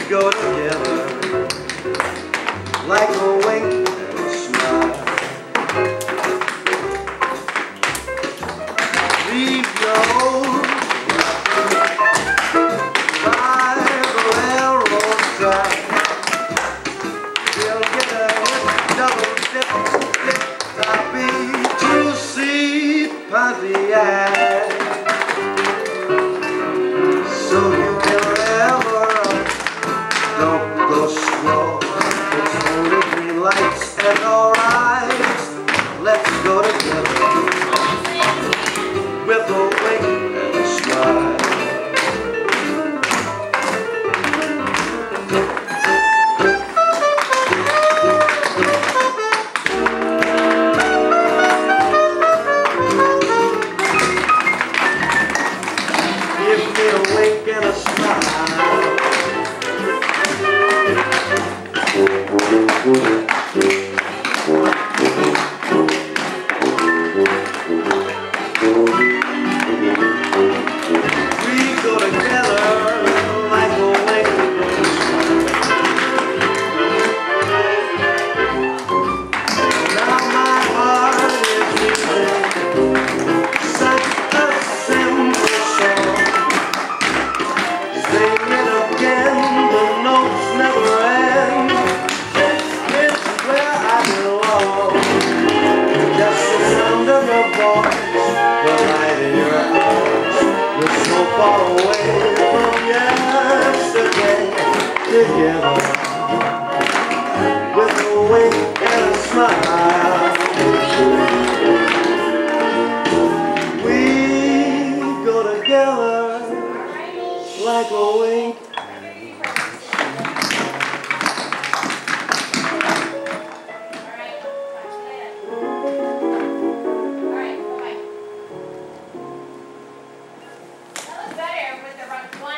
go together like a wink and a smile. Leave your old by the railroad track. You'll get a hit, double dip, dip, two-seat Pontiac. So you can ever don't go slow. It's only green lights and alright. Let's go together with a wink and a smile. Give me a wink and a smile. We go together like a wink and a smile. Now my heart is beating such a simple song. Sing it again, the notes never end. It's where I belong. Just the sound of your voice.